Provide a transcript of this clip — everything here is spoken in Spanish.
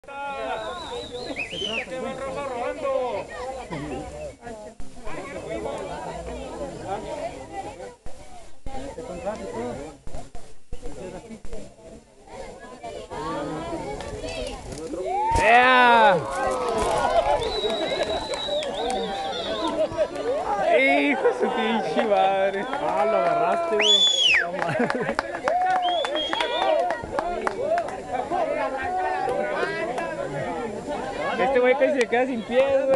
¿Qué va Rafa robando? Hijo de su pinche madre. Ah, lo agarraste, güey. Este güey casi se queda sin pies, güey.